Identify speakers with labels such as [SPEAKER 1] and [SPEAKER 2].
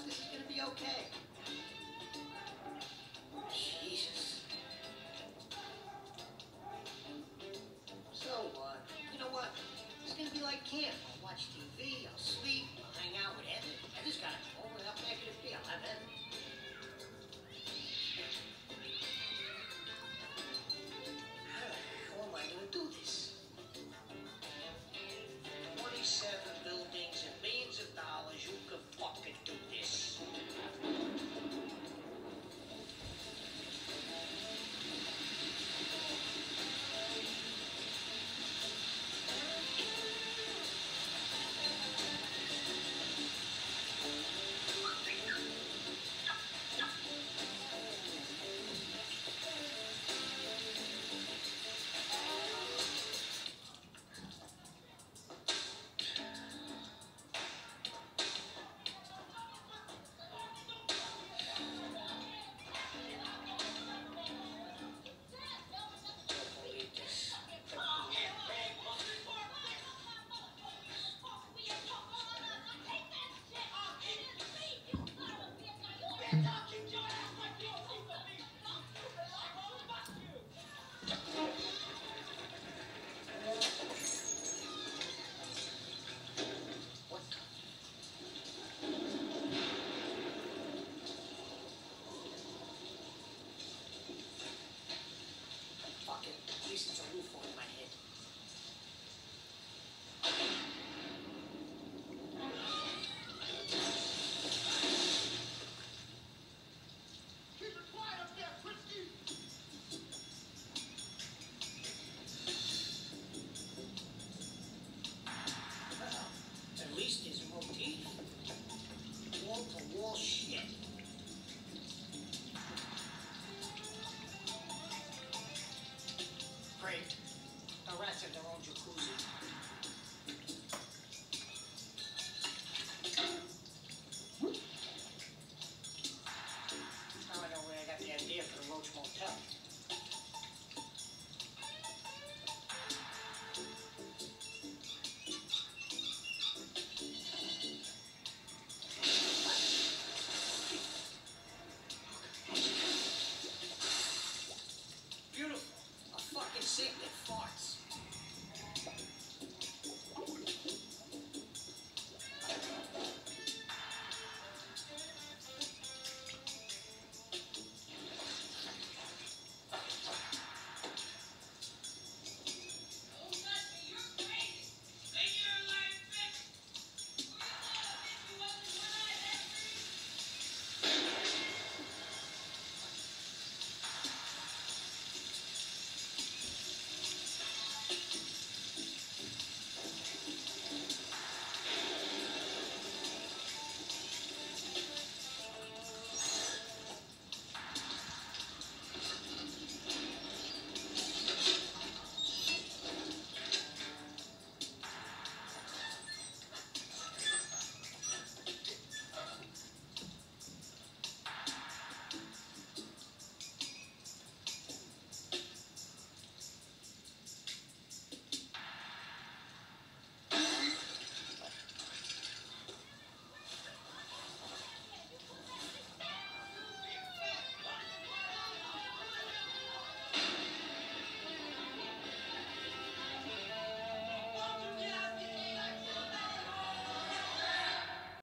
[SPEAKER 1] what? This is gonna be okay. Jesus. So what? You know what? It's gonna be like camp. I'll watch TV, I'll sleep, I'll hang out with Evan. Evan's got a home. How bad could it be? I'll have Evan. How am I gonna do this? 27 buildings and millions of dollars. You could fucking do this. At least it's a roof over my head.
[SPEAKER 2] Keep it quiet up there, Christy!
[SPEAKER 1] Well, at least there's a motif. Wall-to-wall shit. Great. The rats have their own jacuzzi. Now I know where I got the idea for the Roach Motel. Beautiful. A fucking sink that farts.